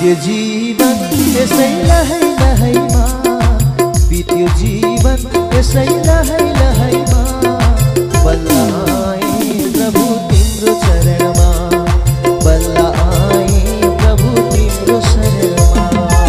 बित्यो जीवन यसै लहै लहैमा, बित्यो जीवन यसै लहै लहैमा। बल्ल आए प्रभु तिम्रो चरणमा, बल्ल आए प्रभु तिम्रो शरणमा।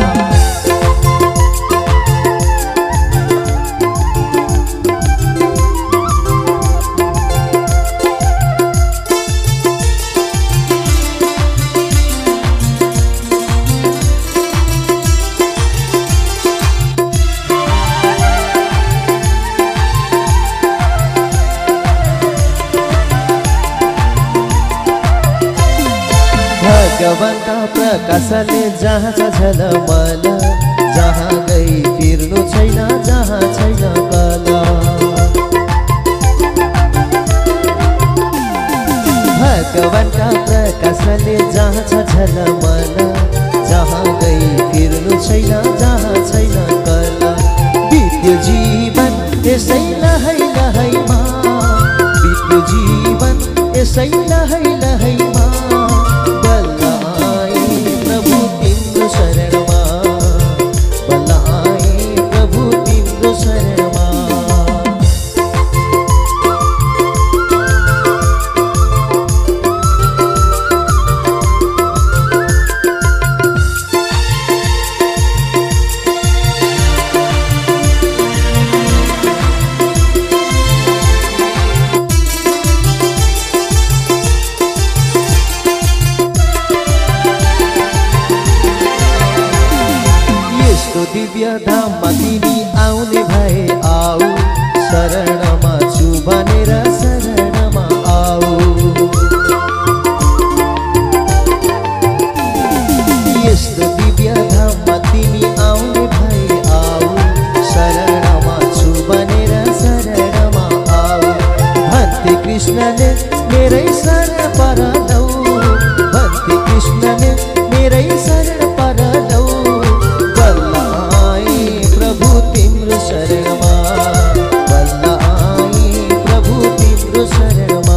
भगवन्का प्रकाशले जहाँ छ झलमल, जहाँ गई फिर्नु छैन, जहाँ छैन कल। भगवन्का प्रकाशले जहाँ छ झलमल, जहाँ गई फिर्नु छैन, जहाँ छैन कल। बित्यो जीवन यसै लहै लहैमा, बित्यो जीवन यसै लहै लहैमा। शरणमा बल्ल आए प्रभु तिम्रो शरणमा। दिव्य धाममा तिमी आउने भए आऊ, शरणमा छु भनेर शरणमा आऊ। यस्तो दिव्य धाममा तिमी आउने भए आऊ, शरणमा छु भनेर शरणमा आऊ। भन्थे कृष्णले मेरै शरण परलौ, भन्थे कृष्णले मेरै शरण परलौ। शरणमा बल्ल आए प्रभु तिम्रो शरणमा।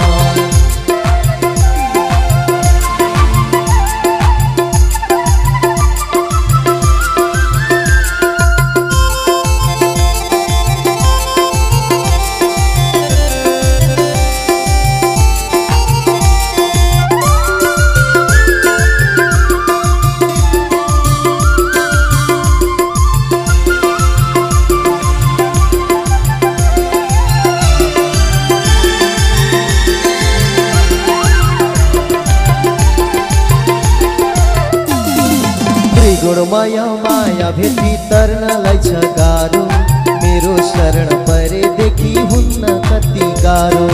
गुणमाया माया भेटी तर्नलाई छ गाह्रो, मेरो शरण परेदेखि हुन्न कति गाह्रो।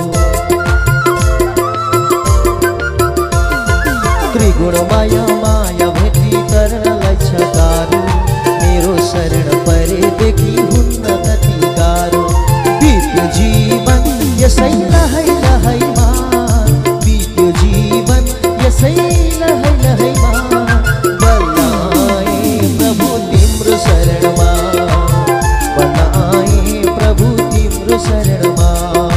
त्रिगुण माया माया भेटी तर्नलाई छ गाह्रो, मेरो शरण परेदेखि हुन्न कति गाह्रो। बित्यो जीवन यसै लहै लहैमा, बित्यो जीवन यसै लहै लहैमा। शरणमा बल्ल आए प्रभु तिम्रो शरणमा।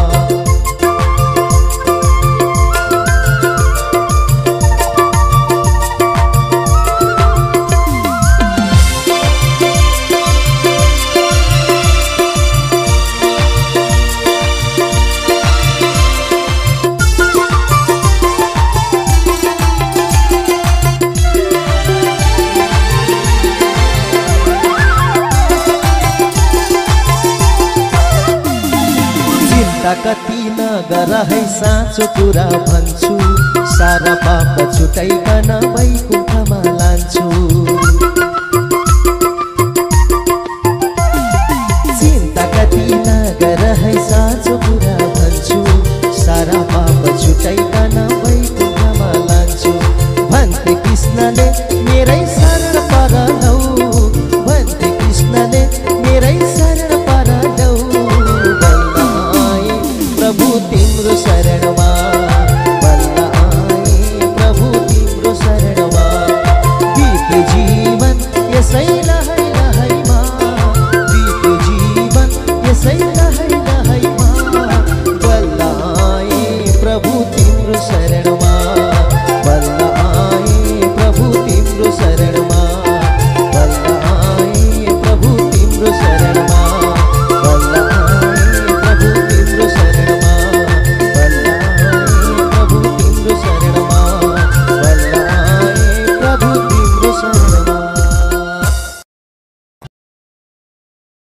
कति नगर है साँचो कुरा भन्छु, सारा पाप छुटाइकन वैकुण्ठमा लान्छु। चिन्ता कति नगर है साँचो कुरा भन्छु, सारा पाप छुटाइकन वैकुण्ठमा लान्छु। भन्थे कृष्णले मेरै शरण परलौ, भन्थे कृष्णले मेरै शरण परलौ। प्रभु तिम्रो शरणमा